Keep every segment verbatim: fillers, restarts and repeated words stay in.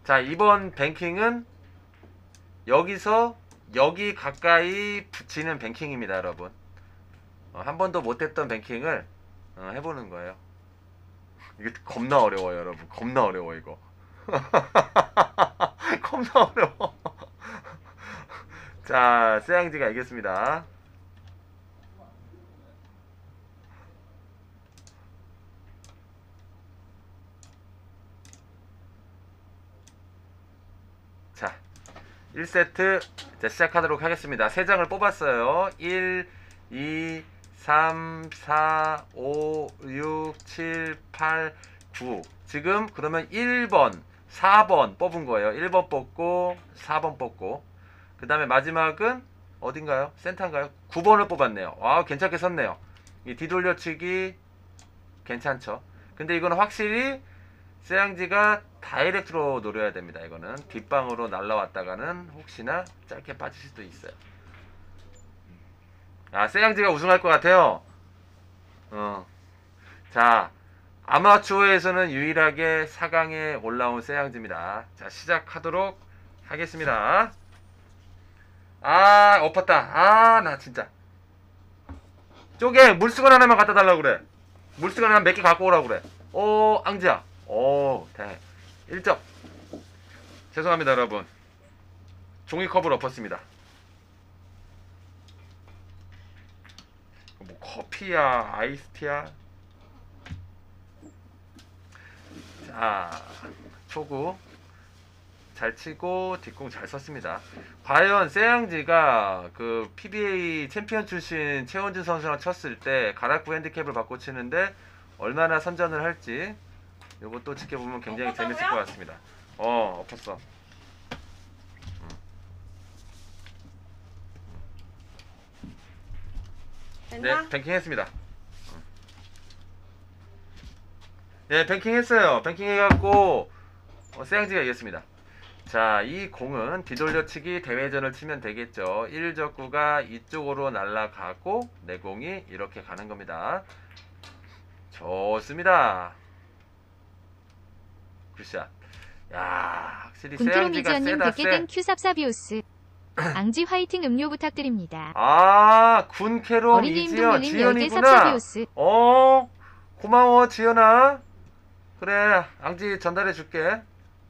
자, 이번 뱅킹은 여기서 여기 가까이 붙이는 뱅킹입니다, 여러분. 어, 한 번도 못했던 뱅킹을 어, 해보는 거예요. 이게 겁나 어려워요, 여러분. 겁나 어려워, 이거. 겁나 어려워. 자, 쎄양지가 이겼습니다. 자, 일 세트 자, 시작하도록 하겠습니다. 세 장을 뽑았어요. 일, 이, 삼, 사, 오, 육, 칠, 팔, 구. 지금 그러면 일 번, 사 번 뽑은 거예요. 일 번 뽑고 사 번 뽑고 그 다음에 마지막은 어딘가요? 센터인가요? 구 번을 뽑았네요. 와, 괜찮게 섰네요. 이 뒤돌려치기 괜찮죠? 근데 이거는 확실히 쎄양지가 다이렉트로 노려야 됩니다. 이거는 뒷방으로 날라왔다가는 혹시나 짧게 빠질 수도 있어요. 아, 쎄양지가 우승할 것 같아요. 어. 자, 아마추어에서는 유일하게 사 강에 올라온 쎄양지입니다. 자, 시작하도록 하겠습니다. 아, 엎었다. 아, 나 진짜. 쪼개 물수건 하나만 갖다 달라고 그래. 물수건 하나 몇 개 갖고 오라고 그래. 오, 앙지야. 오, 대. 일 점. 죄송합니다, 여러분. 종이컵을 엎었습니다. 뭐 커피야, 아이스티야. 자, 초구 잘 치고 뒷공 잘 썼습니다. 과연 쎄양지가 그 피비에이 챔피언 출신 최원준 선수랑 쳤을 때 가락구 핸디캡을 받고 치는데 얼마나 선전을 할지 요것도 지켜보면 굉장히 재밌을 것 같습니다. 어, 엎었어. 네, 뱅킹 했습니다. 네, 뱅킹 했어요. 뱅킹 해갖고 어, 쎄양지가 이겼습니다. 자, 이 공은 뒤돌려치기 대회전을 치면 되겠죠. 일 적구가 이쪽으로 날아가고 내 공이 이렇게 가는 겁니다. 좋습니다. 굿샷. 야, 확실히 쎄양지가 세다 세. 된 큐삽사비오스. 앙지 화이팅 음료 부탁드립니다. 아, 군캐롬 이지연 지연이구나. 어, 고마워 지연아. 그래, 앙지 전달해 줄게.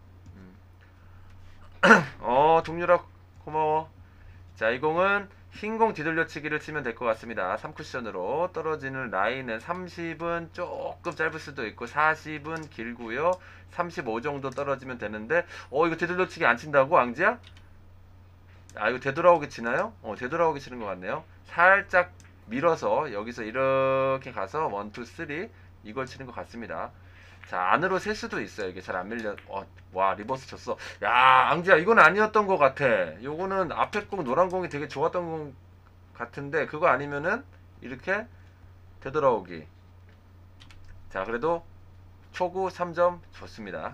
어, 동유라 고마워. 자, 이 공은 흰공 뒤돌려치기를 치면 될 것 같습니다. 삼 쿠션으로 떨어지는 라인은 삼십은 조금 짧을 수도 있고 사십은 길고요. 삼십오 정도 떨어지면 되는데 어, 이거 뒤돌려치기 안 친다고 앙지야? 아, 이거 되돌아오게 치나요? 어, 되돌아오게 치는 것 같네요. 살짝 밀어서 여기서 이렇게 가서 원, 투, 쓰리 이걸 치는 것 같습니다. 자, 안으로 셀 수도 있어요. 이게 잘 안 밀려. 어, 와, 리버스 쳤어. 야, 앙지야, 이건 아니었던 것 같아. 요거는 앞에 공, 노란 공이 되게 좋았던 공 같은데, 그거 아니면은, 이렇게 되돌아오기. 자, 그래도 초구 삼 점 좋습니다.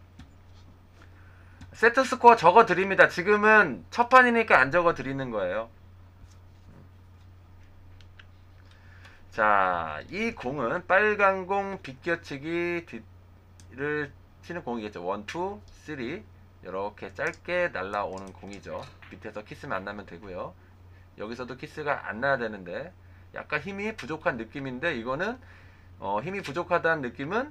세트 스코어 적어 드립니다. 지금은 첫 판이니까 안 적어 드리는 거예요. 자, 이 공은 빨간 공 비껴치기를 치는 공이겠죠. 원, 투, 쓰리 이렇게 짧게 날라오는 공이죠. 밑에서 키스만 안 나면 되고요. 여기서도 키스가 안 나야 되는데 약간 힘이 부족한 느낌인데 이거는 어, 힘이 부족하다는 느낌은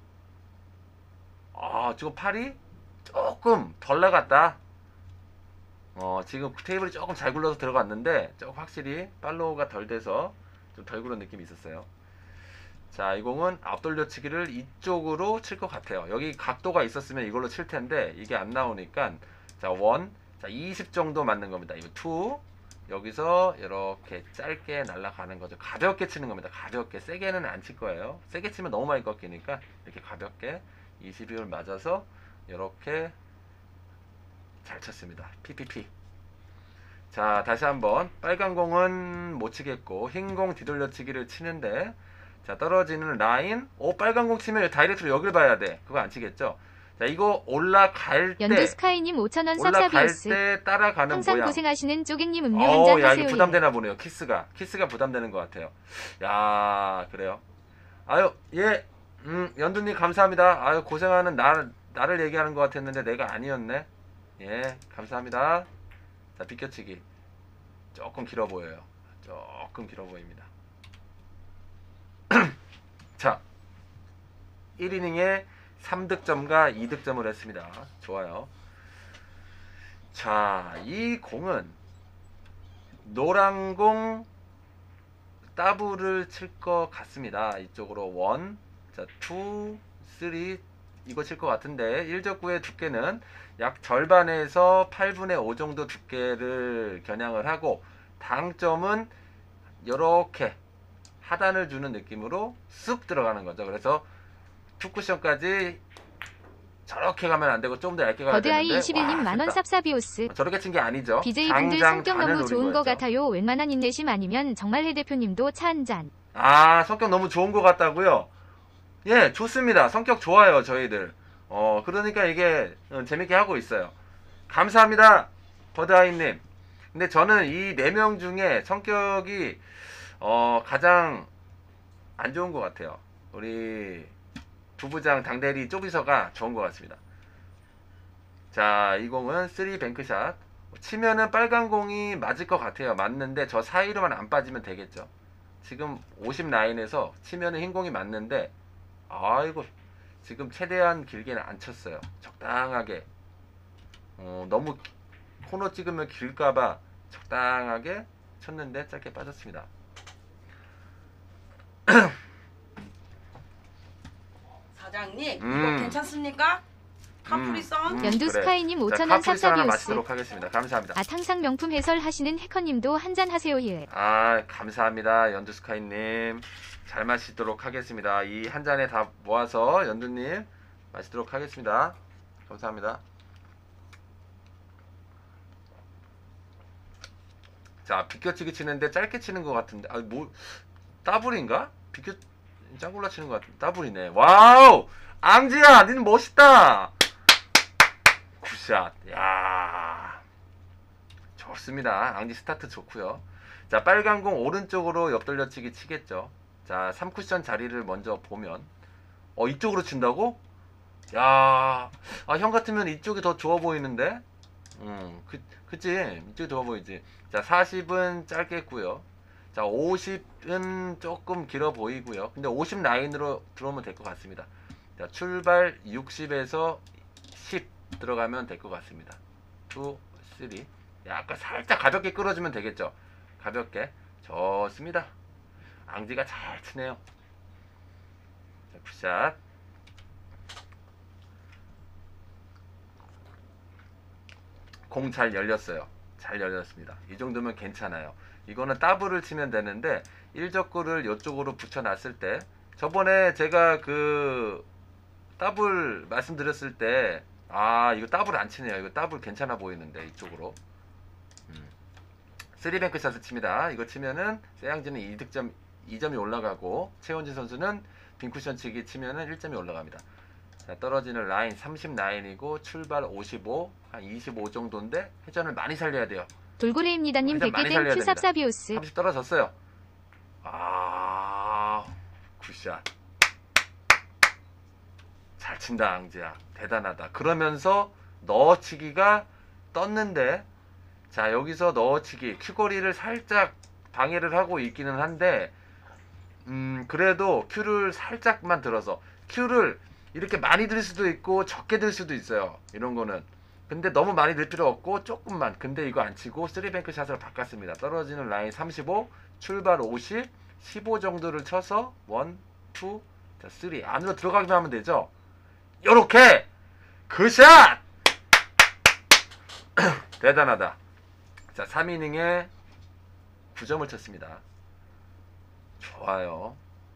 아, 지금 팔이 조금 덜 나갔다. 어, 지금 테이블이 조금 잘 굴러서 들어갔는데 조금 확실히 팔로우가 덜 돼서 좀 덜 구른 느낌이 있었어요. 자, 이 공은 앞돌려치기를 이쪽으로 칠 것 같아요. 여기 각도가 있었으면 이걸로 칠 텐데 이게 안 나오니까 자, 일, 자, 이십 정도 맞는 겁니다. 이거 이, 여기서 이렇게 짧게 날아가는 거죠. 가볍게 치는 겁니다. 가볍게. 세게는 안 칠 거예요. 세게 치면 너무 많이 꺾이니까 이렇게 가볍게 이십을 맞아서 이렇게 잘 쳤습니다. 피피피. 자, 다시 한번 빨간 공은 못 치겠고 흰 공 뒤돌려치기를 치는데 자, 떨어지는 라인 오, 빨간 공 치면 다이렉트로 여길 봐야 돼. 그거 안 치겠죠? 자, 이거 올라갈 때 연두스카이님 오천 원 올라갈 삽사비오스. 때 따라가는 항상 모양. 고생하시는 쪼갱님 음료 한 어, 잔 야, 하세요. 이거 부담되나 보네요. 키스가 키스가 부담되는 것 같아요. 야, 그래요. 아유, 예, 음, 연두님 감사합니다. 아유, 고생하는 나 나를 얘기하는 것 같았는데 내가 아니었네. 예, 감사합니다. 자, 비껴치기 조금 길어 보여요. 조금 길어 보입니다. 자, 일 이닝에 삼 득점과 이 득점을 했습니다. 좋아요. 자, 이 공은 노란 공 더블을 칠 것 같습니다. 이쪽으로 일, 자, 이, 삼 이거 칠 것 같은데 일적구의 두께는 약 절반에서 팔분의 오 정도 두께를 겨냥을 하고 당점은 이렇게 하단을 주는 느낌으로 쑥 들어가는 거죠. 그래서 투쿠션까지 저렇게 가면 안 되고 좀 더 얇게 가야 버드아이 되는데 이십일 님 와, 만원 됐다. 쌉싸비오스. 저렇게 친 게 아니죠. 비제이분들 장장 성격 반을 너무 노린 좋은 것 거였죠. 같아요. 웬만한 인내심 아니면 정말 해 대표님도 차 한잔. 아, 성격 너무 좋은 것 같다고요? 예, 좋습니다. 성격 좋아요, 저희들. 어, 그러니까 이게 어, 재밌게 하고 있어요. 감사합니다, 버드아이님. 근데 저는 이 네 명 중에 성격이 어, 가장 안 좋은 것 같아요. 우리 부부장 당대리 쪼비서가 좋은 것 같습니다. 자, 이 공은 쓰리 뱅크샷. 치면은 빨간 공이 맞을 것 같아요. 맞는데 저 사이로만 안 빠지면 되겠죠. 지금 오십 라인에서 치면은 흰 공이 맞는데 아이고 지금 최대한 길게는 안 쳤어요. 적당하게 어, 너무 코너 찍으면 길까봐 적당하게 쳤는데 짧게 빠졌습니다. 사장님 음. 이거 괜찮습니까? 카프리선? 음, 연두 그래. 스카이님 자, 오천 원 카프리스 하나 쌉싸비오스. 마시도록 하겠습니다. 감사합니다. 아 항상 명품 해설 하시는 해커님도 한잔 하세요. 예. 아, 감사합니다. 연두스카이님. 잘 마시도록 하겠습니다. 이 한 잔에 다 모아서 연두님 마시도록 하겠습니다. 감사합니다. 자, 비껴치기 치는데 짧게 치는 것 같은데, 아, 뭐, 더블인가? 비껴, 짱굴라 치는 것 같은데, 더블이네. 와우! 앙지야, 니는 멋있다! 굿샷. 야 좋습니다. 앙지 스타트 좋고요. 자, 빨간 공 오른쪽으로 옆돌려치기 치겠죠. 자, 삼 쿠션 자리를 먼저 보면 어, 이쪽으로 친다고? 야, 아, 형 같으면 이쪽이 더 좋아 보이는데? 음, 그, 그치? 이쪽이 좋아 보이지. 자, 사십은 짧겠고요. 자, 오십은 조금 길어 보이고요. 근데 오십 라인으로 들어오면 될 것 같습니다. 자, 출발 육십에서 십 들어가면 될 것 같습니다. 이, 삼. 약간 살짝 가볍게 끌어주면 되겠죠. 가볍게. 좋습니다. 앙지가 잘 치네요. 자, 굿샷. 공 잘 열렸어요. 잘 열렸습니다. 이 정도면 괜찮아요. 이거는 더블을 치면 되는데 일적구를 이쪽으로 붙여놨을 때 저번에 제가 그 더블 말씀드렸을 때 아, 이거 더블 안 치네요. 이거 더블 괜찮아 보이는데 이쪽으로 음. 쓰리뱅크 샷을 칩니다. 이거 치면은 세양지는 이 득점 이 점이 올라가고 최원진 선수는 빈쿠션 치기 치면은 일 점이 올라갑니다. 자, 떨어지는 라인 삼십 라인이고 출발 오십오, 한 이십오 정도인데 회전을 많이 살려야 돼요. 돌고래입니다님 회전 많이 백 개 살려야 땡큐 됩니다. 쌉싸비오스. 삼십 떨어졌어요. 아, 굿샷. 잘 친다, 앙지야. 대단하다. 그러면서 넣어치기가 떴는데, 자, 여기서 넣어치기, 큐거리를 살짝 방해를 하고 있기는 한데, 음, 그래도 큐를 살짝만 들어서, 큐를 이렇게 많이 들 수도 있고, 적게 들 수도 있어요. 이런 거는. 근데 너무 많이 들 필요 없고, 조금만. 근데 이거 안 치고, 쓰리뱅크 샷으로 바꿨습니다. 떨어지는 라인 삼십오, 출발 오십, 십오 정도를 쳐서, 일, 이, 자, 삼. 안으로 들어가기만 하면 되죠. 요렇게! 굿샷! 대단하다. 자, 삼 이닝에 구 점을 쳤습니다. 좋아요.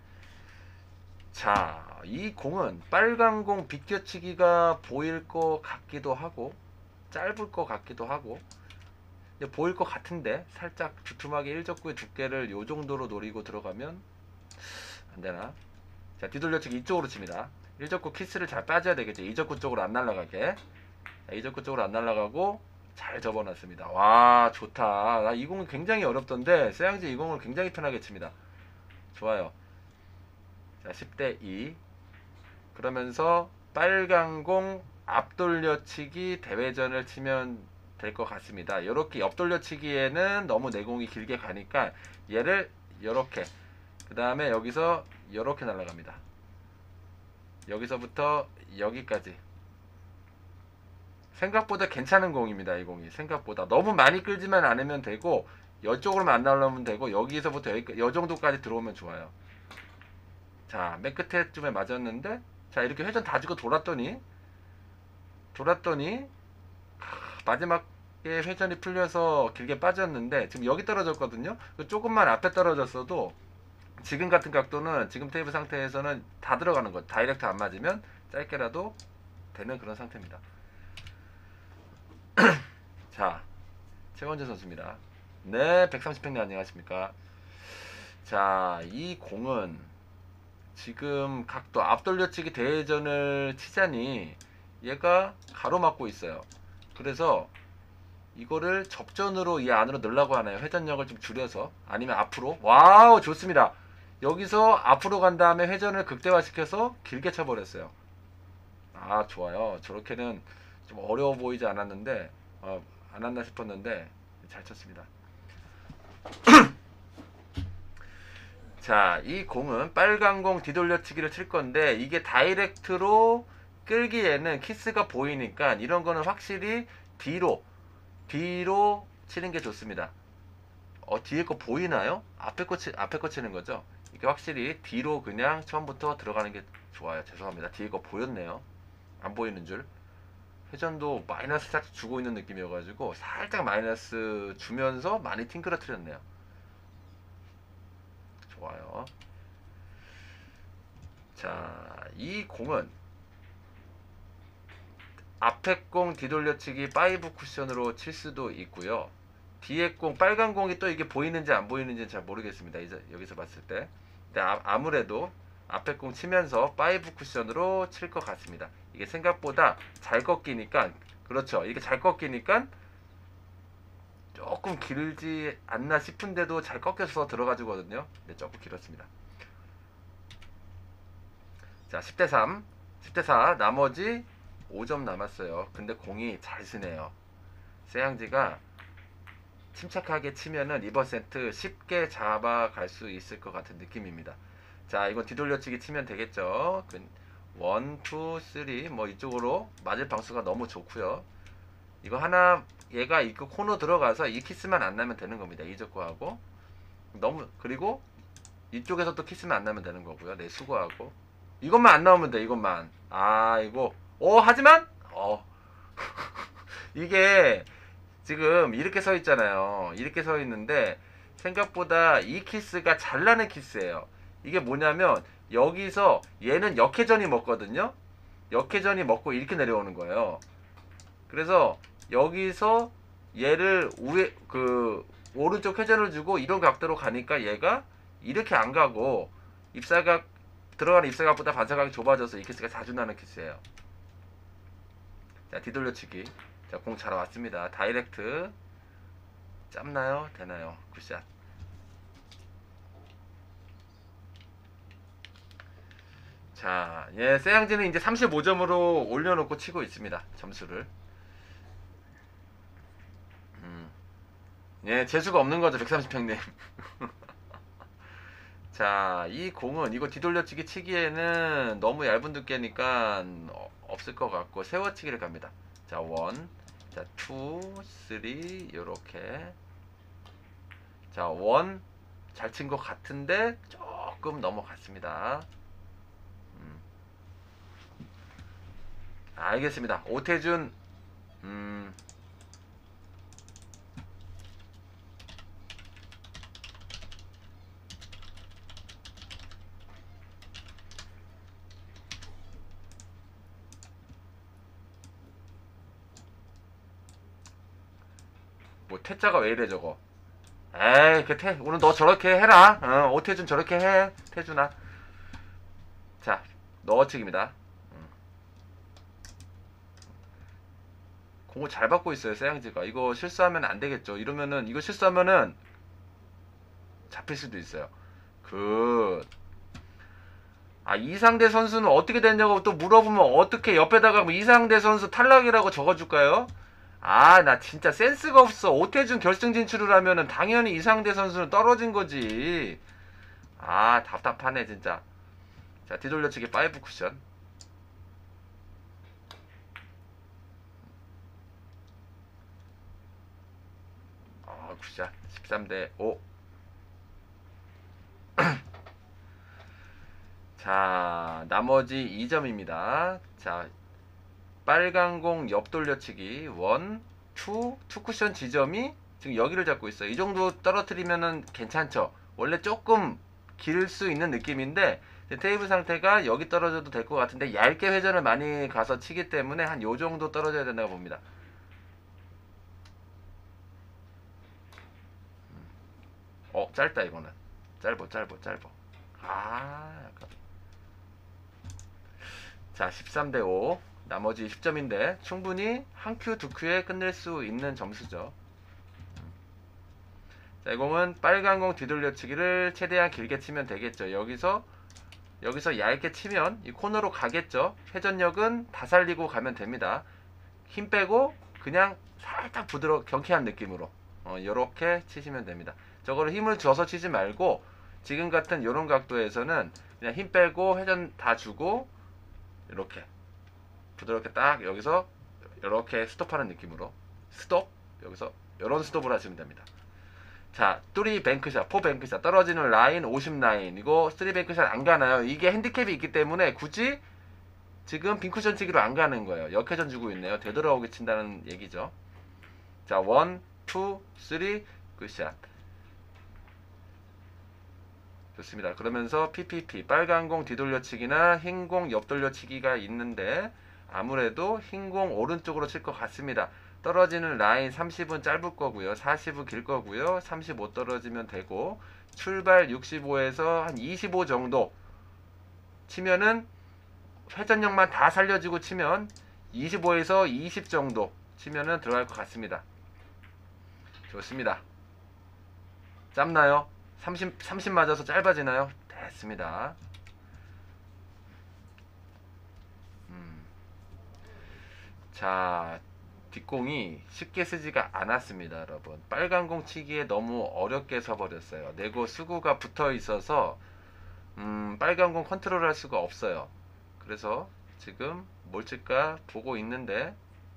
자, 이 공은 빨간 공 비껴치기가 보일 것 같기도 하고 짧을 것 같기도 하고 근데 보일 것 같은데 살짝 두툼하게 일적구의 두께를 요 정도로 노리고 들어가면 안되나? 자, 뒤돌려치기 이쪽으로 칩니다. 일적구 키스를 잘 빠져야 되겠죠. 이적구 쪽으로 안 날아가게. 자, 이적구 쪽으로 안 날아가고 잘 접어놨습니다. 와, 좋다. 나 이 공은 굉장히 어렵던데 세양지 이 공을 굉장히 편하게 칩니다. 좋아요. 자, 십 대 이. 그러면서 빨간 공 앞돌려치기 대회전을 치면 될 것 같습니다. 이렇게 옆돌려치기에는 너무 내공이 길게 가니까 얘를 이렇게, 그 다음에 여기서 이렇게 날아갑니다. 여기서부터 여기까지. 생각보다 괜찮은 공입니다. 이 공이 생각보다 너무 많이 끌지만 않으면 되고, 이쪽으로만 안 날라오면 되고, 여기서부터 여기, 이 정도까지 들어오면 좋아요. 자, 맨 끝에쯤에 맞았는데, 자, 이렇게 회전 다 주고 돌았더니 돌았더니 마지막에 회전이 풀려서 길게 빠졌는데, 지금 여기 떨어졌거든요. 조금만 앞에 떨어졌어도 지금 같은 각도는, 지금 테이블 상태에서는 다 들어가는 거죠. 다이렉트 안 맞으면 짧게라도 되는 그런 상태입니다. 자, 최원재 선수입니다. 네, 백삼십 평님 안녕하십니까. 자, 이 공은 지금 각도 앞돌려치기 대회전을 치자니 얘가 가로막고 있어요. 그래서 이거를 접전으로 이 안으로 넣으려고 하나요? 회전력을 좀 줄여서, 아니면 앞으로. 와우, 좋습니다. 여기서 앞으로 간 다음에 회전을 극대화시켜서 길게 쳐버렸어요. 아, 좋아요. 저렇게는 좀 어려워 보이지 않았는데, 어, 안 왔나 싶었는데 잘 쳤습니다. 자, 이 공은 빨간 공 뒤돌려치기를 칠 건데, 이게 다이렉트로 끌기에는 키스가 보이니까 이런 거는 확실히 뒤로 뒤로 치는 게 좋습니다. 어, 뒤에 거 보이나요? 앞에 거, 치, 앞에 거 치는 거죠? 이게 확실히 뒤로 그냥 처음부터 들어가는 게 좋아요. 죄송합니다. 뒤에 거 보였네요. 안 보이는 줄. 회전도 마이너스 살짝 주고 있는 느낌이어가지고 살짝 마이너스 주면서 많이 팅그러뜨렸네요. 좋아요. 자, 이 공은 앞에 공 뒤돌려치기 파이브 쿠션으로 칠 수도 있고요. 뒤에 공, 빨간 공이 또 이게 보이는지 안 보이는지는 잘 모르겠습니다. 이제 여기서 봤을 때. 근데 아, 아무래도 앞에 공 치면서 파이브 쿠션으로 칠 것 같습니다. 이게 생각보다 잘 꺾이니까, 그렇죠. 이게 잘 꺾이니까 조금 길지 않나 싶은데도 잘 꺾여서 들어가지거든요. 근데 조금 길었습니다. 자, 십 대 삼, 십 대 사, 나머지 오 점 남았어요. 근데 공이 잘 쓰네요. 세양지가 침착하게 치면은 이번 세트 쉽게 잡아갈 수 있을 것 같은 느낌입니다. 자, 이건 뒤돌려치기 치면 되겠죠. 일, 이, 삼, 뭐 이쪽으로 맞을 방수가 너무 좋고요. 이거 하나, 얘가 이 코너 들어가서 이 키스만 안 나면 되는 겁니다. 이적거하고 너무, 그리고 이쪽에서 또 키스만 안 나면 되는 거고요. 네, 수고하고 이것만 안 나오면 돼. 이것만. 아, 이거 어 하지만 어 이게 지금 이렇게 서 있잖아요. 이렇게 서 있는데 생각보다 이 키스가 잘 나는 키스예요. 이게 뭐냐면 여기서 얘는 역회전이 먹거든요. 역회전이 먹고 이렇게 내려오는 거예요. 그래서 여기서 얘를 위에 그 오른쪽 회전을 주고 이런 각도로 가니까 얘가 이렇게 안 가고 입사각, 들어가는 입사각보다 반사각이 좁아져서 이 키스가 자주 나는 키스예요. 자, 뒤돌려치기. 자, 공 잘 왔습니다. 다이렉트 짧나요? 되나요? 굿샷. 자, 예, 세양지는 이제 삼십오 점으로 올려놓고 치고 있습니다. 점수를. 음. 예, 재수가 없는 거죠, 백삼십 평님. 자, 이 공은 이거 뒤돌려치기 치기에는 너무 얇은 두께니까 어, 없을 것 같고 세워치기를 갑니다. 자, 일, 자, 이, 삼 요렇게. 자, 일 잘 친 것 같은데 조금 넘어갔습니다. 음. 알겠습니다. 오태준 음. 뭐 태자가 왜 이래 저거. 에이, 그 태, 오늘 너 저렇게 해라. 어, 오태준 저렇게 해, 태준아. 자, 넣어치기입니다. 음. 공을 잘 받고 있어요, 세양지가. 이거 실수하면 안 되겠죠. 이러면은, 이거 실수하면은 잡힐 수도 있어요. 굿. 아, 이상대 선수는 어떻게 됐냐고 또 물어보면 어떻게 옆에다가 뭐 이상대 선수 탈락이라고 적어줄까요? 아, 나 진짜 센스가 없어. 오태준 결승 진출을 하면은 당연히 이상대 선수는 떨어진 거지. 아, 답답하네 진짜. 자, 뒤돌려치기 파이브 쿠션. 아, 굿샷. 십삼 대 오. 자, 나머지 이 점입니다. 자, 빨간 공 옆 돌려치기 원, 투, 투 쿠션 지점이 지금 여기를 잡고 있어요. 이 정도 떨어뜨리면은 괜찮죠. 원래 조금 길 수 있는 느낌인데 테이블 상태가 여기 떨어져도 될 것 같은데 얇게 회전을 많이 가서 치기 때문에 한 요 정도 떨어져야 된다고 봅니다. 어, 짧다 이거는. 짧어, 짧어, 짧어. 아, 약간. 자, 십삼 대 오. 나머지 십 점인데 충분히 한 큐, 두 큐에 끝낼 수 있는 점수죠. 자, 이 공은 빨간 공 뒤돌려치기를 최대한 길게 치면 되겠죠. 여기서 여기서 얇게 치면 이 코너로 가겠죠. 회전력은 다 살리고 가면 됩니다. 힘 빼고 그냥 살짝 부드러 경쾌한 느낌으로 어, 이렇게 치시면 됩니다. 저거를 힘을 줘서 치지 말고 지금 같은 이런 각도에서는 그냥 힘 빼고 회전 다 주고 이렇게 부드럽게 딱 여기서 이렇게 스톱하는 느낌으로 스톱 여기서 이런 스톱을 하시면 됩니다. 자, 쓰리 뱅크샷, 사 뱅크샷 떨어지는 라인 오십 라인 이거 쓰리 뱅크샷 안 가나요? 이게 핸디캡이 있기 때문에 굳이 지금 빈쿠션 치기로 안 가는 거예요. 역회전 주고 있네요. 되돌아오게 친다는 얘기죠. 자, 일, 이, 삼 굿샷. 좋습니다. 그러면서 피피피 빨간 공 뒤돌려치기나 흰 공 옆돌려치기가 있는데 아무래도 흰 공 오른쪽으로 칠 것 같습니다. 떨어지는 라인 삼십은 짧을 거고요. 사십은 길 거고요. 삼십오 떨어지면 되고 출발 육십오에서 한 이십오 정도 치면은 회전력만 다 살려주고 치면 이십오에서 이십 정도 치면은 들어갈 것 같습니다. 좋습니다. 짧나요? 삼십, 삼십 맞아서 짧아지나요? 됐습니다. 음. 자, 뒷공이 쉽게 쓰지가 않았습니다, 여러분. 빨간 공 치기에 너무 어렵게 서버렸어요. 내고 수구가 붙어 있어서 음, 빨간 공 컨트롤 할 수가 없어요. 그래서 지금 뭘 칠까 보고 있는데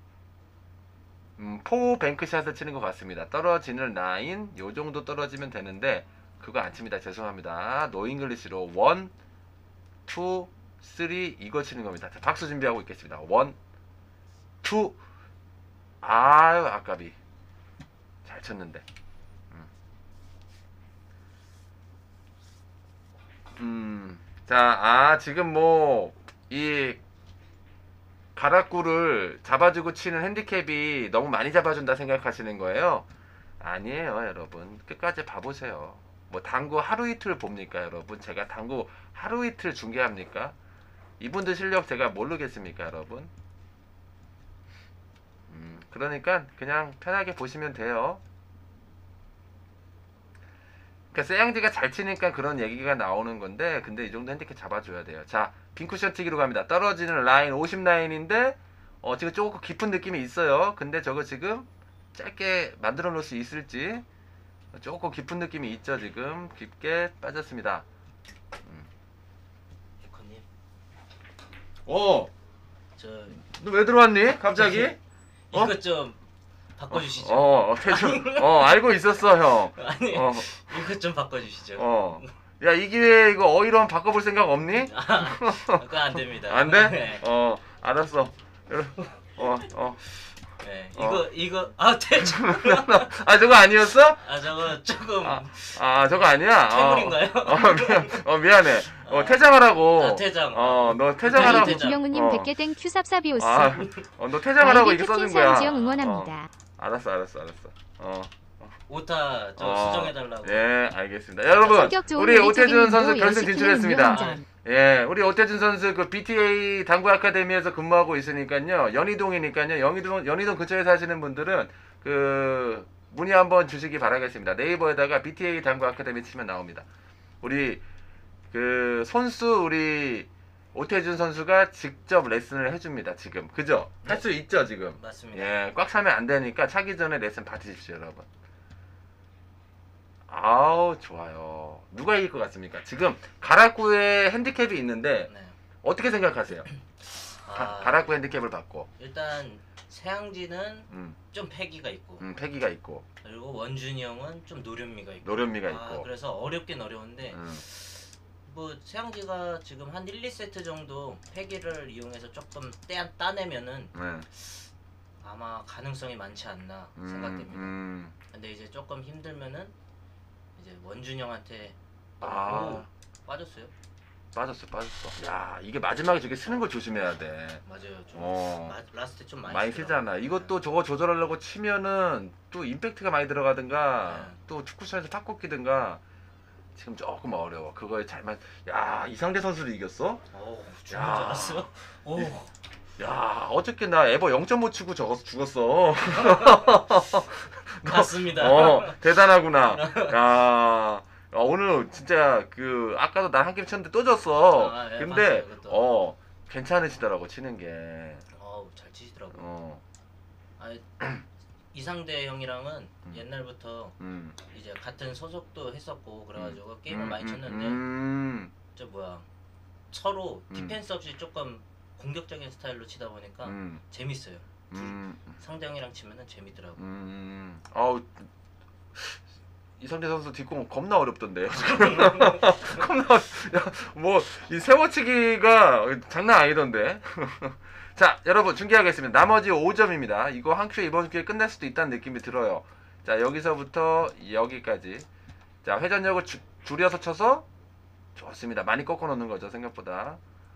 음, 포 뱅크샷을 치는 것 같습니다. 떨어지는 라인 요 정도 떨어지면 되는데 그거 안 칩니다. 죄송합니다. 노잉글리시로 일, 이, 삼 이거 치는 겁니다. 자, 박수 준비하고 있겠습니다. 일, 이 아유 아까비 잘 쳤는데 음. 음, 자, 아 지금 뭐 이 가락구를 잡아주고 치는 핸디캡이 너무 많이 잡아준다 생각하시는 거예요? 아니에요, 여러분. 끝까지 봐보세요. 뭐 당구 하루 이틀 봅니까, 여러분? 제가 당구 하루 이틀 중계합니까? 이분들 실력 제가 모르겠습니까, 여러분? 음, 그러니까 그냥 편하게 보시면 돼요. 그러니까 세양지가 잘 치니까 그런 얘기가 나오는 건데 근데 이 정도 핸디캡 잡아줘야 돼요. 자, 빈쿠션 치기로 갑니다. 떨어지는 라인 오십 라인인데 어, 지금 조금 깊은 느낌이 있어요. 근데 저거 지금 짧게 만들어 놓을 수 있을지 조금 깊은 느낌이 있죠. 지금 깊게 빠졌습니다. 음. 유커님, 어, 저 너 왜 들어왔니? 갑자기? 어? 이것 좀 바꿔주시죠. 어, 어, 대충, 어, 알고 있었어, 형. 아니, 어, 이것 좀 바꿔주시죠. 어. 야, 이 기회에 이거 어휘로 한번 바꿔볼 생각 없니? 아, 그거 안 됩니다. 안 돼? 네. 어, 알았어. 어, 어. 네. 어. 이거 이거 아 대충. 아, 저거 아니었어? 아 저거 조금 아, 아 저거 아니야? 퇴물인가요? 어, 어, 미안, 어, 미안해. 어, 어. 퇴장하라고. 아, 퇴장. 어, 너 퇴장하라고. 퇴장. 주영우님 어. 백 개 땡 큐삽사비오스. 아, 어, 너 퇴장하라고 이거 써준 거야. 지영 응원합니다. 어, 알았어, 알았어, 알았어. 어. 오타 저 어, 수정해달라고. 예, 알겠습니다. 여러분, 성격 좋은 우리 오태준 선수 조개님도 결승 열시 진출했습니다. 키는 운동장. 예, 우리 오태준 선수 그 비티에이 당구 아카데미에서 근무하고 있으니까요. 연희동이니까요. 연희동 연희동 근처에 사시는 분들은 그 문의 한번 주시기 바라겠습니다. 네이버에다가 비티에이 당구 아카데미 치면 나옵니다. 우리 그 선수 우리 오태준 선수가 직접 레슨을 해줍니다. 지금 그죠? 네. 할 수 있죠 지금. 맞습니다. 예, 꽉 차면 안 되니까 차기 전에 레슨 받으십시오, 여러분. 아우 좋아요. 누가 이길 것 같습니까? 지금 가라쿠의 핸디캡이 있는데 네. 어떻게 생각하세요? 가, 아, 가라쿠 핸디캡을 받고, 일단 세양지는 음, 좀 패기가 있고 음, 패기가 있고, 그리고 원준이 형은 좀 노련미가 있고 노련미가 아, 있고, 그래서 어렵긴 어려운데 음, 뭐 세양지가 지금 한 일, 이 세트 정도 패기를 이용해서 조금 떼, 따내면은 네, 아마 가능성이 많지 않나 음, 생각됩니다. 음, 근데 이제 조금 힘들면은 이제 원준 형한테 아. 오, 빠졌어요. 빠졌어, 빠졌어. 야, 이게 마지막에 저게 쓰는 걸 조심해야 돼. 맞아요. 좀 어. 마, 라스트 좀 많이, 많이 쓰더라고요. 쓰잖아. 이것도 저거 조절하려고 치면은 또 임팩트가 많이 들어가든가 네. 또 축구선에서 탁 꺾이든가 지금 조금 어려워. 그거에 잘만. 야, 이상대 선수를 이겼어? 오, 죽은 줄 야. 알았어. 오, 야, 어저께 나 에버 영 점 오 치고 저거 죽었어. 맞습니다. 어, 대단하구나. 야, 어, 오늘 진짜 그 아까도 나 한 게임 쳤는데 또 졌어. 아, 예, 근데 봤어요, 그것도. 어 괜찮으시더라고 치는 게. 어우, 잘 치시더라고요. 어, 아, 이상대 형이랑은 음. 옛날부터 음. 이제 같은 소속도 했었고 그래가지고 게임을 음, 많이 음, 쳤는데 음, 저 뭐야 서로 음. 디펜스 없이 조금 공격적인 스타일로 치다 보니까 음, 재밌어요. 음, 상대 형이랑 치면은 재밌더라고. 음. 아우 이상대 선수 뒷공 겁나 어렵던데요. 겁나 야뭐이 세워치기가 장난 아니던데. 자 여러분 중계하겠습니다. 나머지 오 점입니다. 이거 한 큐에 이번 큐에 끝날 수도 있다는 느낌이 들어요. 자 여기서부터 여기까지. 자 회전력을 주, 줄여서 쳐서 좋습니다. 많이 꺾어 놓는 거죠 생각보다.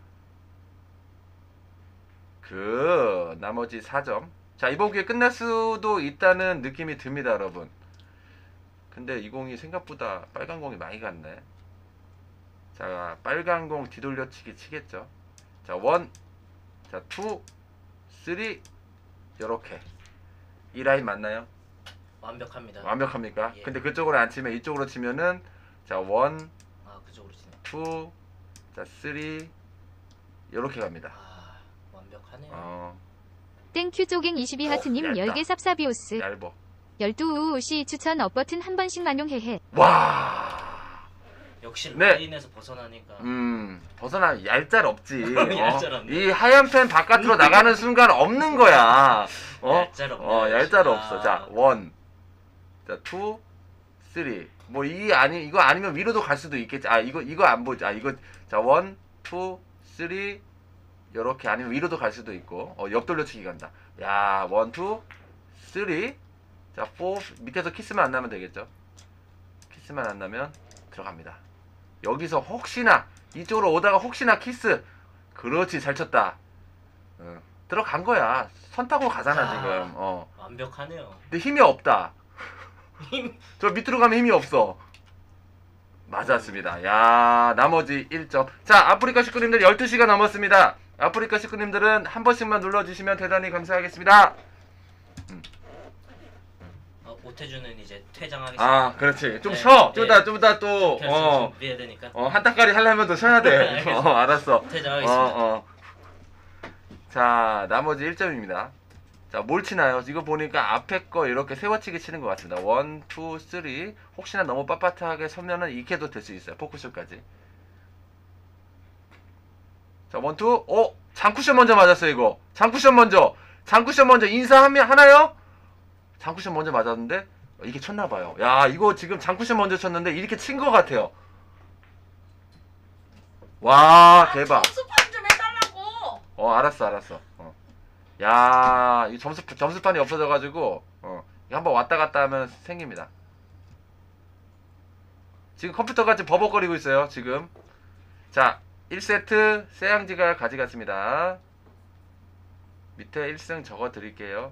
그 나머지 사 점. 자 이번 기회 끝날 수도 있다는 느낌이 듭니다 여러분. 근데 이 공이 생각보다 빨간 공이 많이 갔네. 자 빨간 공 뒤돌려치기 치겠죠. 자 원, 자 투, 쓰리 요렇게 이 라인 맞나요? 완벽합니다. 완벽합니까? 예. 근데 그쪽으로 안 치면 이쪽으로 치면은 자 원, 아 그쪽으로 치네. 투, 자 쓰리 요렇게 갑니다. 아 완벽하네요. 어 땡큐 쪼갱 이십이 하트님 얇다. 열 개 쌉사비오스 얇어. 열두 우우시 추천 업버튼 한 번씩 만용해해. 와. 역시 네. 라인에서 벗어나니까 음 벗어나 얄짤 없지. 얄짤 어? 없네. 이 하얀 펜 바깥으로 나가는 순간 없는 거야. 어? 얄짤 없네. 어 얄짤 아. 없어. 자 원, 자 투, 쓰리. 뭐 이 아니 이거 아니면 위로도 갈 수도 있겠지. 아 이거 이거 안 보지. 아 이거 자 원, 투, 쓰리 요렇게 아니면 위로도 갈 수도 있고. 어 옆돌려치기 간다. 야 원, 투, 쓰리. 자 포 밑에서 키스만 안 나면 되겠죠. 키스만 안 나면 들어갑니다. 여기서 혹시나 이쪽으로 오다가 혹시나 키스. 그렇지 잘 쳤다. 어, 들어간 거야. 선 타고 가잖아 아. 지금. 어. 완벽하네요. 근데 힘이 없다. 힘. 저 밑으로 가면 힘이 없어. 맞았습니다. 야 나머지 일 점. 자 아프리카 식구님들 열두 시가 넘었습니다. 아프리카 식구님들은 한 번씩만 눌러주시면 대단히 감사하겠습니다. 어, 오태준은 이제 퇴장하겠습니다. 아 그렇지. 좀 네, 쉬어. 좀 네. 이따 좀 이따 또 결승 어. 준비해야 되니까 어, 한 따까리 하려면 더 쉬어야 돼. 알겠습니다. 어, 알았어. 퇴장하겠습니다. 어, 어. 자, 나머지 일 점입니다. 자, 뭘 치나요? 이거 보니까 앞에 거 이렇게 세워치기 치는 것 같습니다. 원, 투, 쓰리. 혹시나 너무 빳빳하게 서면은 이렇게도 될 수 있어요. 포크슛까지. 자, 원, 투. 어? 장쿠션 먼저 맞았어요, 이거. 장쿠션 먼저. 장쿠션 먼저 인사하면 하나요? 장쿠션 먼저 맞았는데 이게 쳤나봐요. 야, 이거 지금 장쿠션 먼저 쳤는데 이렇게 친 것 같아요. 와, 대박. 점수판 좀 해달라고. 어 알았어 알았어 어. 야, 이 점수 점수판이 없어져가지고 어 이거 한번 왔다 갔다 하면 생깁니다. 지금 컴퓨터가 지금 버벅거리고 있어요 지금. 자 일 세트 세양지가 가져갔습니다. 밑에 일 승 적어 드릴게요.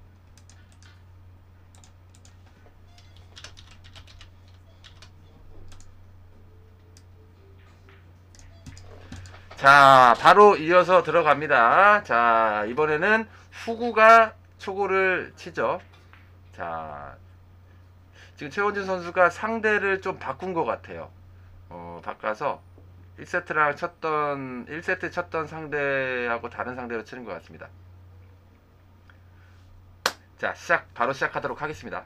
자 바로 이어서 들어갑니다. 자 이번에는 후구가 초구를 치죠. 자 지금 최원준 선수가 상대를 좀 바꾼 것 같아요. 어 바꿔서 일 세트랑 쳤던 일 세트 쳤던 상대하고 다른 상대로 치는 것 같습니다. 자, 시작 바로 시작하도록 하겠습니다.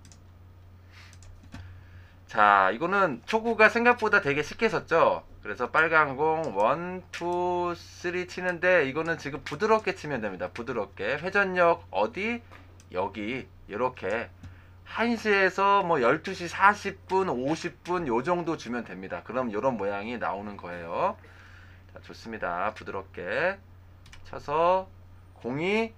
자, 이거는 초구가 생각보다 되게 쉽게 섰죠. 그래서 빨간 공 일, 이, 삼 치는데 이거는 지금 부드럽게 치면 됩니다. 부드럽게 회전력 어디? 여기 이렇게 한 시에서 뭐 열두 시 사십 분, 오십 분 요 정도 주면 됩니다. 그럼 이런 모양이 나오는 거예요. 자, 좋습니다. 부드럽게 쳐서 공이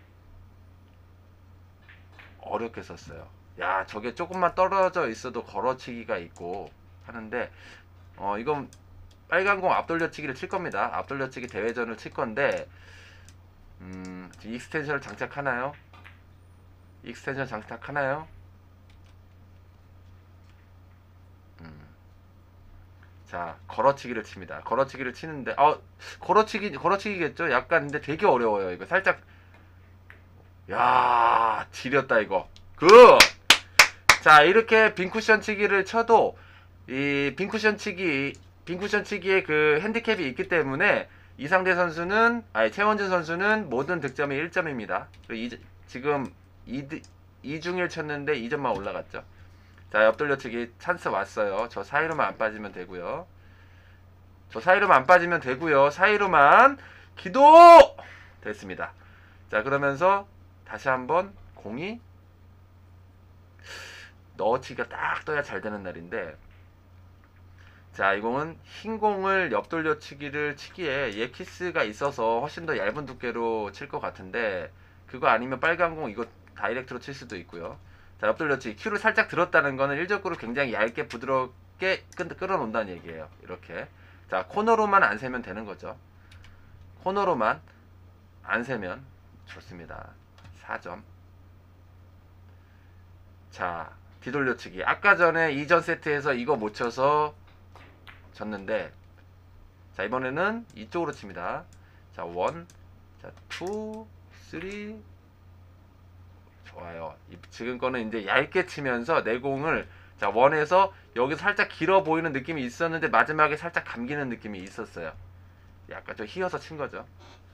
어렵게 썼어요. 야, 저게 조금만 떨어져 있어도 걸어치기가 있고 하는데 어 이건 빨간 공 앞돌려치기를 칠 겁니다. 앞돌려치기 대회전을 칠 건데 음, 익스텐션을 장착하나요? 익스텐션 장착하나요? 음. 자, 걸어치기를 칩니다. 걸어치기를 치는데 어 걸어치기 걸어치기겠죠? 약간 근데 되게 어려워요. 이거 살짝 야, 지렸다 이거. 굿! 자, 이렇게 빈쿠션 치기를 쳐도 이 빈쿠션 치기 빈쿠션 치기에 그 핸디캡이 있기 때문에 이상대 선수는 아니 최원준 선수는 모든 득점이 일 점입니다. 지금 이 중 일 쳤는데 이 점만 올라갔죠. 자, 옆돌려치기 찬스 왔어요. 저 사이로만 안 빠지면 되고요. 저 사이로만 안 빠지면 되고요. 사이로만 기도! 됐습니다. 자, 그러면서 다시 한번 공이 넣어치기가 딱 떠야 잘 되는 날인데 자, 이 공은 흰 공을 옆돌려치기를 치기에 얘 키스가 있어서 훨씬 더 얇은 두께로 칠 것 같은데 그거 아니면 빨간 공 이거 다이렉트로 칠 수도 있고요. 자, 옆돌려치기 큐를 살짝 들었다는 거는 일적으로 굉장히 얇게 부드럽게 끌어놓는다는 얘기예요. 이렇게 자, 코너로만 안 세면 되는 거죠. 코너로만 안 세면 좋습니다. 사 점. 자, 뒤돌려치기 아까 전에 이전 세트에서 이거 못 쳐서 졌는데 자, 이번에는 이쪽으로 칩니다. 자, 일, 자, 이, 삼 좋아요. 지금 거는 이제 얇게 치면서 내공을 자, 원에서 여기서 살짝 길어 보이는 느낌이 있었는데 마지막에 살짝 감기는 느낌이 있었어요. 약간 좀 휘어서 친 거죠.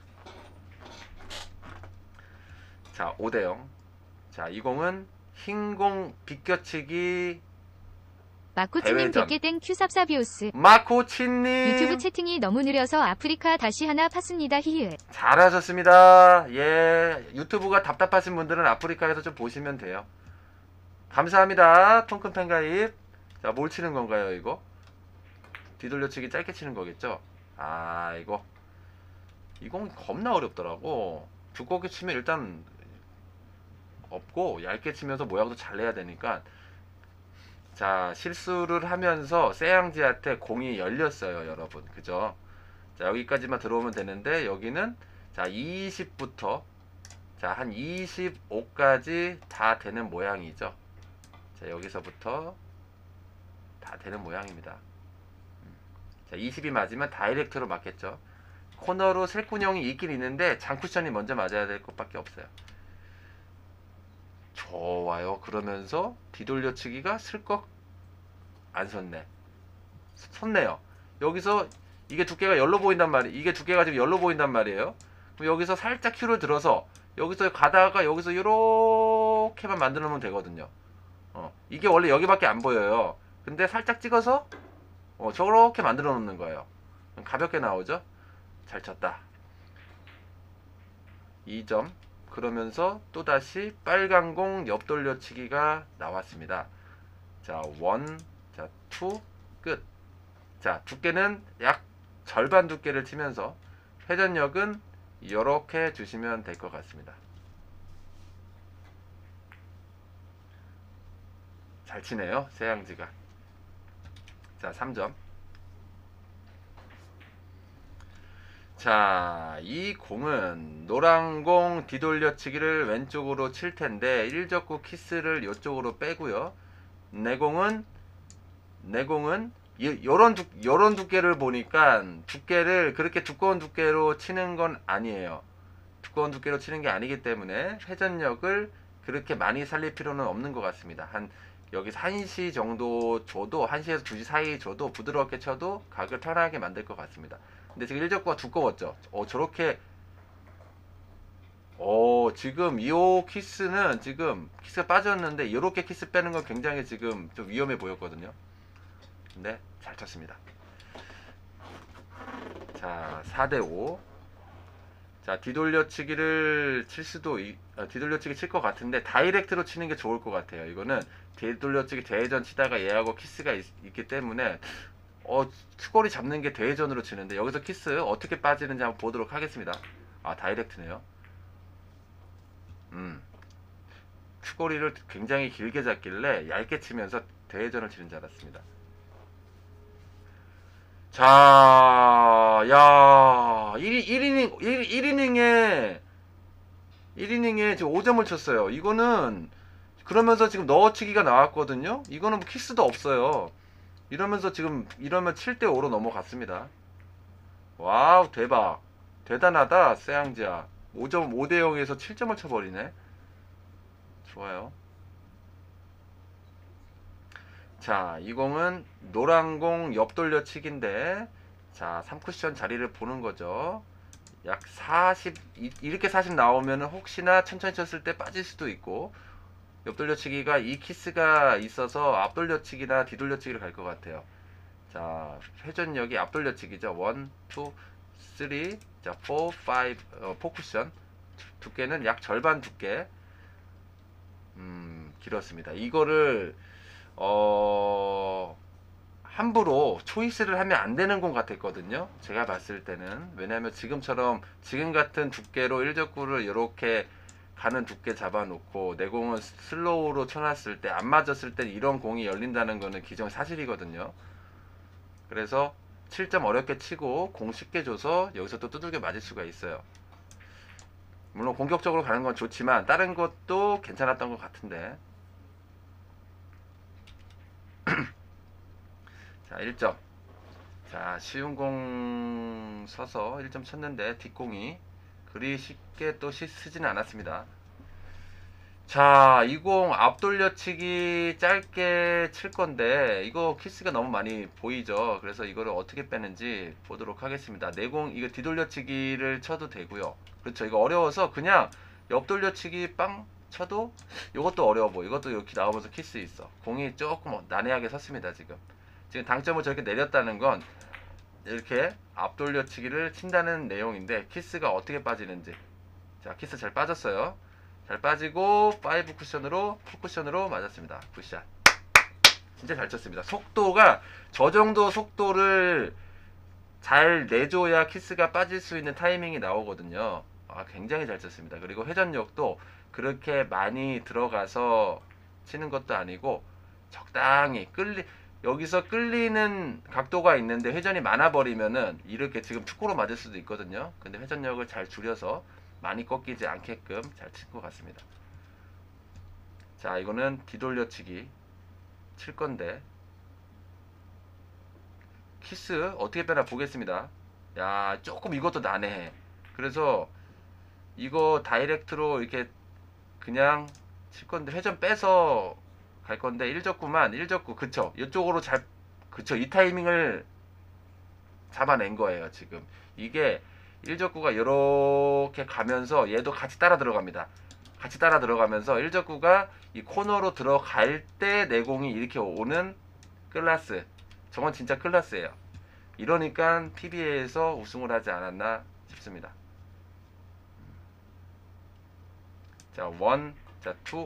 자, 오 대 영. 자, 이 공은 흰 공 비껴치기 마코치님 대회전. 백 개 땡 큐삽사비오스. 마코치님 유튜브 채팅이 너무 느려서 아프리카 다시 하나 팠습니다. 히읗. 잘하셨습니다. 예, 유튜브가 답답하신 분들은 아프리카에서 좀 보시면 돼요. 감사합니다. 통큰 팬가입. 자, 뭘 치는 건가요, 이거? 뒤돌려치기 짧게 치는 거겠죠? 아, 이거 이건 겁나 어렵더라고. 두껍게 치면 일단 없고 얇게 치면서 모양도 잘 내야 되니까 자, 실수를 하면서 세양지한테 공이 열렸어요, 여러분. 그죠? 자, 여기까지만 들어오면 되는데 여기는 자, 이십부터 자, 한 이십오까지 다 되는 모양이죠. 자, 여기서부터 다 되는 모양입니다. 자, 이십이 맞으면 다이렉트로 맞겠죠. 코너로 셀군형이 있긴 있는데 장쿠션이 먼저 맞아야 될 것밖에 없어요. 좋아요. 그러면서 뒤돌려치기가 슬꺽 안 섰네. 섰네요. 여기서 이게 두께가 열로 보인단 말이에요. 이게 두께가 지금 열로 보인단 말이에요. 그럼 여기서 살짝 큐를 들어서 여기서 가다가 여기서 이렇게만 만들어 놓으면 되거든요. 어, 이게 원래 여기밖에 안 보여요. 근데 살짝 찍어서 어, 저렇게 만들어 놓는 거예요. 가볍게 나오죠? 잘 쳤다. 이 점. 그러면서 또다시 빨간 공 옆돌려치기가 나왔습니다. 자, 일, 자, 이, 끝. 자, 두께는 약 절반 두께를 치면서 회전력은 이렇게 주시면 될 것 같습니다. 잘 치네요, 세양지가. 자, 삼 점. 자, 이 공은 노란 공 뒤돌려치기를 왼쪽으로 칠 텐데 일적구 키스를 이쪽으로 빼고요. 내 공은 내 공은 요런 두, 요런 두께를 보니까 두께를 그렇게 두꺼운 두께로 치는 건 아니에요. 두꺼운 두께로 치는 게 아니기 때문에 회전력을 그렇게 많이 살릴 필요는 없는 것 같습니다. 한 여기서 한 시 정도 줘도 한 시에서 두 시 사이 줘도 부드럽게 쳐도 각을 편하게 만들 것 같습니다. 근데 지금 일적구가 두꺼웠죠. 어 저렇게 어 지금 이호 키스는 지금 키스가 빠졌는데 이렇게 키스 빼는 건 굉장히 지금 좀 위험해 보였거든요. 근데 잘 쳤습니다. 자 사 대 오. 자 뒤돌려치기를 칠 수도 이, 아, 뒤돌려치기 칠 것 같은데 다이렉트로 치는 게 좋을 것 같아요. 이거는 뒤돌려치기 대회전 치다가 얘하고 키스가 있, 기 때문에 어 큐거리 잡는 게 대회전으로 치는데 여기서 키스 어떻게 빠지는지 한번 보도록 하겠습니다. 아 다이렉트네요. 음 큐거리를 굉장히 길게 잡길래 얇게 치면서 대회전을 치는 줄 알았습니다. 자, 야, 일 이닝, 일 이닝에, 일 이닝에 지금 오 점을 쳤어요. 이거는, 그러면서 지금 넣어치기가 나왔거든요? 이거는 뭐 키스도 없어요. 이러면서 지금, 이러면 칠 대 오로 넘어갔습니다. 와우, 대박. 대단하다, 세양지야. 오 점, 오 대 영에서 칠 점을 쳐버리네. 좋아요. 자, 이 공은 노란 공 옆돌려치기인데 자, 삼 쿠션 자리를 보는 거죠. 약 사십, 이렇게 사십 나오면 혹시나 천천히 쳤을 때 빠질 수도 있고 옆돌려치기가 이 키스가 있어서 앞돌려치기나 뒤돌려치기를 갈 것 같아요. 자, 회전력이 앞돌려치기죠. 일, 이, 삼, 자, 사, 오, 어, 사 쿠션 두께는 약 절반 두께 음, 길었습니다. 이거를 어 함부로 초이스를 하면 안 되는 공 같았거든요. 제가 봤을 때는. 왜냐하면 지금처럼 지금 같은 두께로 일적구를 이렇게 가는 두께 잡아놓고 내 공은 슬로우로 쳐놨을 때 안 맞았을 때 이런 공이 열린다는 거는 기존 사실이거든요. 그래서 칠 점 어렵게 치고 공 쉽게 줘서 여기서 또 두들겨 맞을 수가 있어요. 물론 공격적으로 가는 건 좋지만 다른 것도 괜찮았던 것 같은데. 자, 일 점. 자, 쉬운 공 서서 일 점 쳤는데 뒷공이 그리 쉽게 또 쓰지는 않았습니다. 자, 이 공 앞돌려치기 짧게 칠 건데 이거 키스가 너무 많이 보이죠. 그래서 이거를 어떻게 빼는지 보도록 하겠습니다. 내공 이거 뒤돌려치기를 쳐도 되고요. 그렇죠. 이거 어려워서 그냥 옆돌려치기 빵 쳐도 이것도 어려워 보여. 이것도 이렇게 나오면서 키스 있어. 공이 조금 난해하게 섰습니다. 지금 지금 당점을 저렇게 내렸다는 건 이렇게 앞돌려치기를 친다는 내용인데 키스가 어떻게 빠지는지. 자, 키스 잘 빠졌어요. 잘 빠지고 오 쿠션으로 사 쿠션으로 맞았습니다. 굿샷. 진짜 잘 쳤습니다. 속도가 저 정도 속도를 잘 내줘야 키스가 빠질 수 있는 타이밍이 나오거든요. 아, 굉장히 잘 쳤습니다. 그리고 회전력도 그렇게 많이 들어가서 치는 것도 아니고 적당히 끌리 여기서 끌리는 각도가 있는데 회전이 많아 버리면은 이렇게 지금 축구로 맞을 수도 있거든요. 근데 회전력을 잘 줄여서 많이 꺾이지 않게끔 잘 칠 것 같습니다. 자, 이거는 뒤돌려치기 칠 건데 키스 어떻게 빼나 보겠습니다. 야, 조금 이것도 난해해. 그래서 이거 다이렉트로 이렇게 그냥 칠 건데 회전 빼서 갈 건데 일적구만 일적구 그쵸 이쪽으로 잘 그쵸 이 타이밍을 잡아낸 거예요. 지금 이게 일적구가 이렇게 가면서 얘도 같이 따라 들어갑니다. 같이 따라 들어가면서 일적구가 이 코너로 들어갈 때 내공이 이렇게 오는 클라스. 저건 진짜 클라스예요. 이러니까 피비에이에서 우승을 하지 않았나 싶습니다. 자, 원, 자, 투.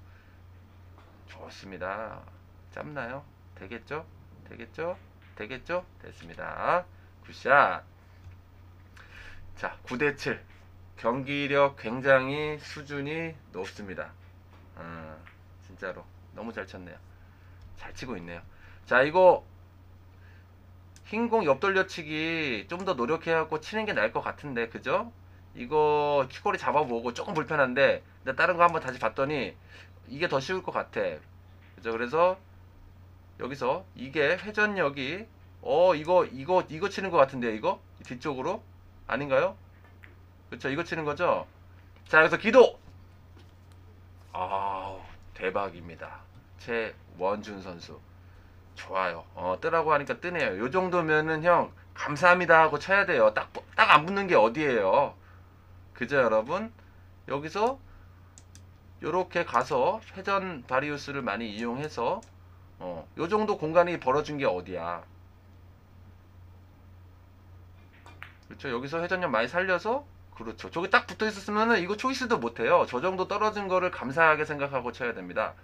좋습니다. 짧나요? 되겠죠? 되겠죠? 되겠죠? 됐습니다. 굿샷. 자, 구 대 칠. 경기력 굉장히 수준이 높습니다. 아, 진짜로 너무 잘 쳤네요. 잘 치고 있네요. 자, 이거 흰공 옆돌려치기 좀 더 노력해갖고 치는 게 나을 것 같은데, 그죠? 이거 큐거리 잡아보고 조금 불편한데, 근데 다른 거 한번 다시 봤더니 이게 더 쉬울 것 같아. 그죠? 그래서 여기서 이게 회전력이 어 이거 이거 이거 치는 것 같은데 이거 뒤쪽으로 아닌가요? 그렇죠? 이거 치는 거죠? 자, 여기서 기도. 아우, 대박입니다. 최원준 선수. 좋아요. 어, 뜨라고 하니까 뜨네요. 요 정도면은 형 감사합니다 하고 쳐야 돼요. 딱 딱 안 붙는 게 어디예요. 그죠 여러분? 여기서 요렇게 가서 회전 바리우스를 많이 이용해서 어, 요 정도 공간이 벌어진 게 어디야. 그렇죠. 여기서 회전력 많이 살려서 그렇죠. 저기 딱 붙어 있었으면은 이거 초이스도 못해요. 저 정도 떨어진 거를 감사하게 생각하고 쳐야 됩니다.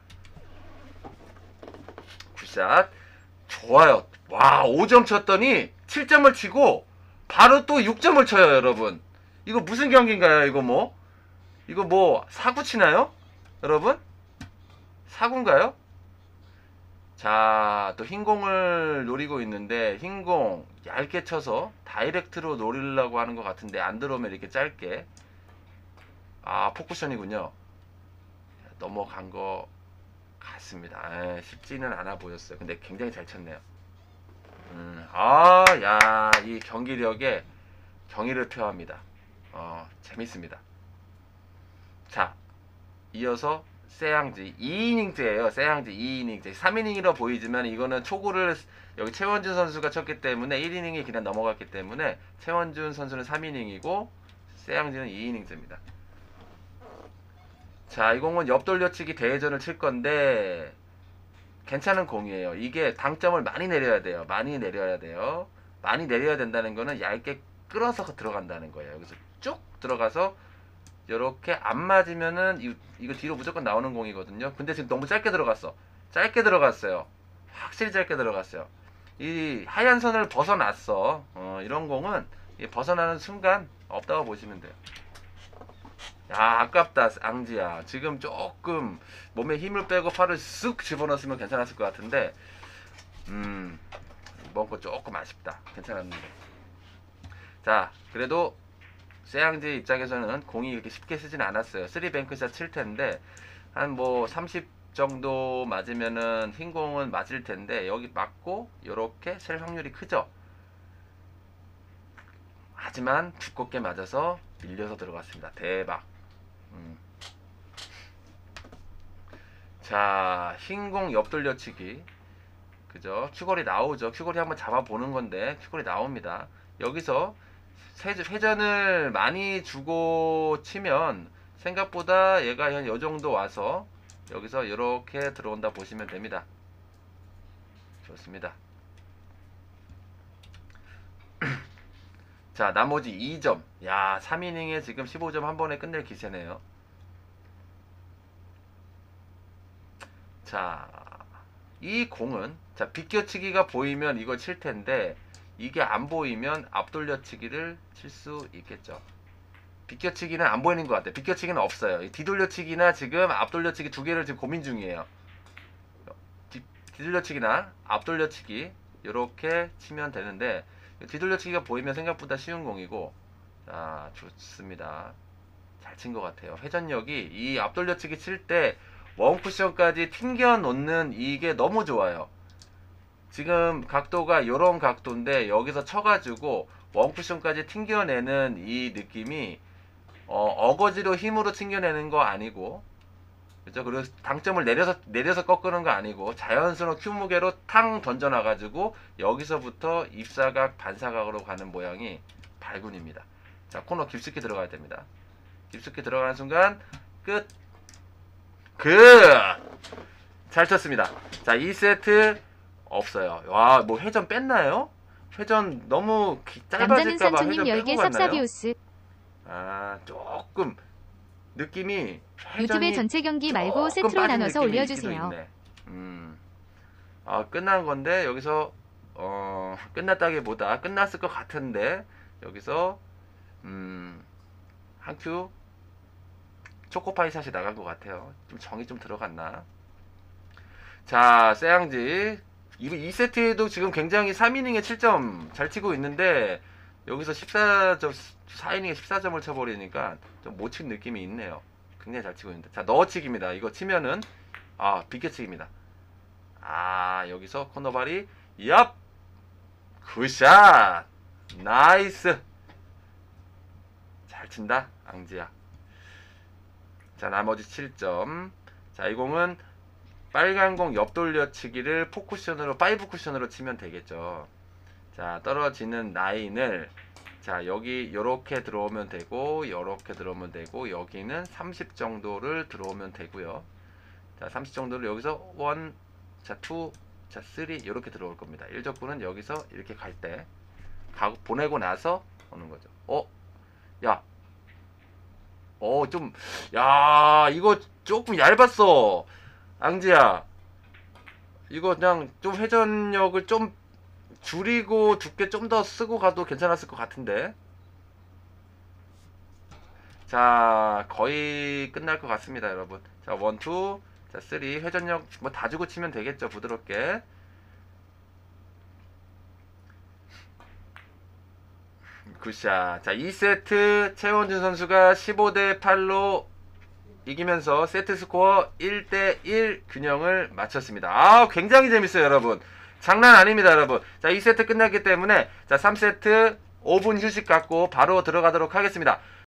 굿샷. 좋아요. 와, 오 점 쳤더니 칠 점을 치고 바로 또 육 점을 쳐요, 여러분. 이거 무슨 경기인가요? 이거 뭐? 이거 뭐 사구 치나요? 여러분? 사구인가요? 자, 또 흰공을 노리고 있는데 흰공 얇게 쳐서 다이렉트로 노리려고 하는 것 같은데 안 들어오면 이렇게 짧게. 아, 포쿠션이군요. 넘어간 거 같습니다. 에, 쉽지는 않아 보였어요. 근데 굉장히 잘 쳤네요. 음, 아, 야, 이 경기력에 경의를 표합니다. 어, 재밌습니다. 자, 이어서 세양지 이 이닝째예요. 세양지 이 이닝째 삼 이닝이라 보이지만 이거는 초구를 여기 최원준 선수가 쳤기 때문에 일 이닝이 그냥 넘어갔기 때문에 최원준 선수는 삼 이닝이고 세양지는 이 이닝째입니다. 자, 이 공은 옆돌려치기 대회전을 칠 건데 괜찮은 공이에요. 이게 당점을 많이 내려야 돼요. 많이 내려야 돼요. 많이 내려야 된다는 거는 얇게 끌어서 들어간다는 거예요. 여기서 쭉 들어가서 이렇게 안 맞으면은 이, 이거 뒤로 무조건 나오는 공이거든요. 근데 지금 너무 짧게 들어갔어. 짧게 들어갔어요. 확실히 짧게 들어갔어요. 이 하얀 선을 벗어났어. 어, 이런 공은 벗어나는 순간 없다고 보시면 돼요. 야, 아깝다 앙지야. 지금 조금 몸에 힘을 빼고 팔을 쓱 집어넣었으면 괜찮았을 것 같은데 음 이번 거 조금 아쉽다. 괜찮았는데. 자, 그래도 세양지 입장에서는 공이 이렇게 쉽게 쓰진 않았어요. 쓰리 뱅크샷 칠 텐데 한 뭐 삼십 정도 맞으면은 흰 공은 맞을 텐데 여기 맞고 요렇게 셀 확률이 크죠. 하지만 두껍게 맞아서 밀려서 들어갔습니다. 대박. 음. 자, 흰공 옆돌려치기. 그죠? 큐거리 나오죠. 큐거리 한번 잡아보는 건데 큐거리 나옵니다. 여기서 회전을 많이 주고 치면 생각보다 얘가 한 요 정도 와서 여기서 이렇게 들어온다 보시면 됩니다. 좋습니다. 자, 나머지 이 점. 야, 삼 이닝에 지금 십오 점 한 번에 끝낼 기세네요. 자, 이 공은 자, 비껴치기가 보이면 이걸 칠 텐데 이게 안 보이면 앞돌려치기를 칠 수 있겠죠. 비껴치기는 안 보이는 것 같아요. 비껴치기는 없어요. 뒤돌려치기나 지금 앞돌려치기 두 개를 지금 고민 중이에요. 뒤, 뒤돌려치기나 앞돌려치기 이렇게 치면 되는데 뒤돌려치기가 보이면 생각보다 쉬운 공이고. 자, 좋습니다. 잘 친 것 같아요. 회전력이 이 앞돌려치기 칠 때 원쿠션까지 튕겨 놓는 이게 너무 좋아요. 지금 각도가 이런 각도인데 여기서 쳐가지고 원쿠션까지 튕겨내는 이 느낌이 어, 어거지로 힘으로 튕겨내는 거 아니고, 그죠? 그리고 당점을 내려서 내려서 꺾는 거 아니고 자연스러운 큐 무게로 탕 던져놔가지고 여기서부터 입사각 반사각으로 가는 모양이 발군입니다. 자, 코너 깊숙이 들어가야 됩니다. 깊숙이 들어가는 순간 끝. 그 잘 쳤습니다. 자, 이 세트 없어요. 와, 뭐 회전 뺐나요? 회전 너무 기- 남자는 짧아질까봐 선주님 회전 열 빼고 개 갔나요? 삽사비우스. 아, 조금 느낌이 유튜브에 회전이 전체 경기 말고 조금 세트로 빠진 나눠서 느낌이 올려주세요. 있기도 있네. 음, 아, 끝난 건데 여기서 어, 끝났다기보다 끝났을 것 같은데 여기서 음, 한 큐 초코파이 샷이 나간 것 같아요. 좀 정이 좀 들어갔나? 자, 세양지 이 세트에도 지금 굉장히 삼 이닝에 칠 점 잘 치고 있는데 여기서 십사 점, 사 이닝에 십사 점을 쳐버리니까 좀 못 친 느낌이 있네요. 굉장히 잘 치고 있는데. 자, 넣어치기입니다. 이거 치면은 아, 비껴치기입니다. 아, 여기서 코너발이 얍! 굿샷! 나이스! 잘 친다, 앙지야. 자, 나머지 칠 점. 자, 이 공은 빨간 공 옆 돌려치기를 포 쿠션으로 파이브 쿠션으로 치면 되겠죠. 자, 떨어지는 라인을 자, 여기 요렇게 들어오면 되고 요렇게 들어오면 되고 여기는 삼십 정도를 들어오면 되고요. 자, 삼십 정도를 여기서 일, 자, 이, 자, 삼 이렇게 들어올 겁니다. 일적구는 여기서 이렇게 갈 때 보내고 나서 오는 거죠. 어? 야. 어, 좀 야, 이거 조금 얇았어. 앙지야. 이거 그냥 좀 회전력을 좀 줄이고 두께 좀 더 쓰고 가도 괜찮았을 것 같은데. 자, 거의 끝날 것 같습니다, 여러분. 자, 일, 이, 자, 삼 회전력 뭐 다 주고 치면 되겠죠, 부드럽게. 굿샷. 자, 이 세트 최원준 선수가 십오 대 팔로 이기면서 세트 스코어 일 대 일 균형을 맞췄습니다. 아, 굉장히 재밌어요, 여러분. 장난 아닙니다, 여러분. 자, 이 세트 끝났기 때문에 자, 삼 세트 오 분 휴식 갖고 바로 들어가도록 하겠습니다.